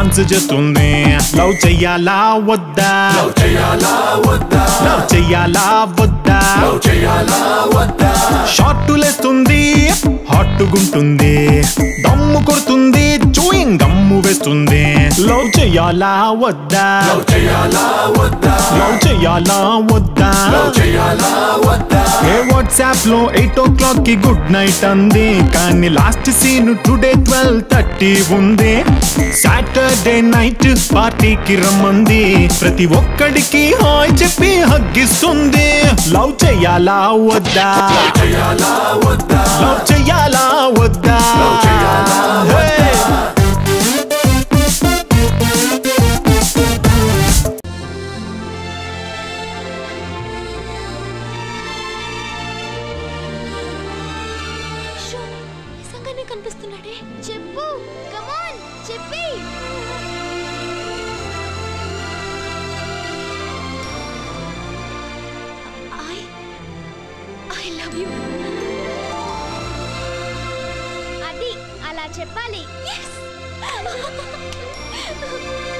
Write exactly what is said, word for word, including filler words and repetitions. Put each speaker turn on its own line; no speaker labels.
dance చేస్తుంది love చెయ్యాలా వద్దా
లవ్ చేయాలా వద్దా
లవ్ చెయ్యాలా వద్దా
లవ్ చేయాలా వద్దా
షార్టులేస్తుంది హాట్టుగుంటుంది దమ్ము కొడుతుంది చూయింగ్ గమ్ము వేస్తుంది లవ్ చెయ్యాలా వద్దా
లవ్ చేయాలా వద్దా
లవ్ చెయ్యాలా వద్దా
లవ్ చేయాలా వద్దా
ఏ వాట్సాప్ లో ఎయిట్ ఓ క్లాక్ కి గుడ్ నైట్ అంది కానీ last seen today twelve thirty ఉంది సాటర్డే నైట్ పార్టీకి రమ్మంది ప్రతి ఒక్కడికి హాయ్ చెప్పి హగ్గిస్తుంది లవ్ చెయ్యాలా వద్దా
లవ్ చేయాలా వద్దా
లవ్ చెయ్యాలా వద్దా
లవ్ చేయాలా వద్దా
నిజంగానే కనిపిస్తున్నాడే చెప్పు కమాన్ చెప్పి ఐ ఐ లవ్ యు అది అలా చెప్పాలి yes